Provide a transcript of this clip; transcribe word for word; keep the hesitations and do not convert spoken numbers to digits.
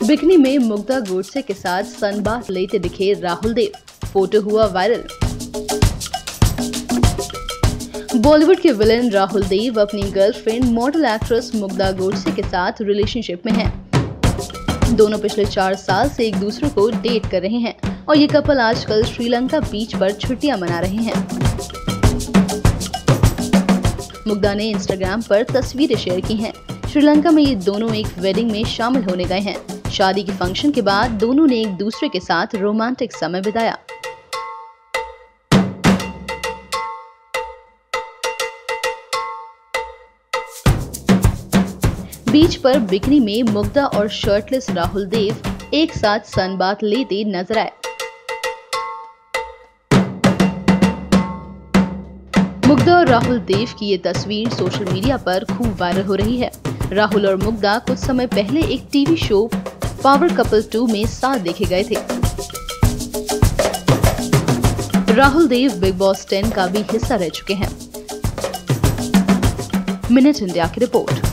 Bikini में मुग्धा गोडसे के साथ सनबाथ लेते दिखे राहुल देव, फोटो हुआ वायरल। बॉलीवुड के विलेन राहुल देव अपनी girlfriend model actress Mugdha Godse के साथ रिलेशनशिप में हैं। दोनों पिछले चार साल से एक दूसरे को डेट कर रहे हैं और ये कपल आजकल श्रीलंका बीच पर छुट्टियां मना रहे हैं। मुग्धा ने इंस्टाग्राम पर तस्वीरें शेयर की हैं। श्रीलंका में ये दोनों एक वेडिंग में शामिल होने गए हैं। शादी के फंक्शन के बाद दोनों ने एक दूसरे के साथ रोमांटिक समय बिताया। बीच पर बिकनी में मुग्धा और शर्टलेस राहुल देव एक साथ सनबाथ लेते नजर आए। मुग्धा और राहुल देव की ये तस्वीर सोशल मीडिया पर खूब वायरल हो रही है। राहुल और मुग्धा कुछ समय पहले एक TV show power couple two में साथ देखे गए थे। राहुल देव बिग बॉस टेन का भी हिस्सा रह चुके हैं। मिनट इंडिया की रिपोर्ट।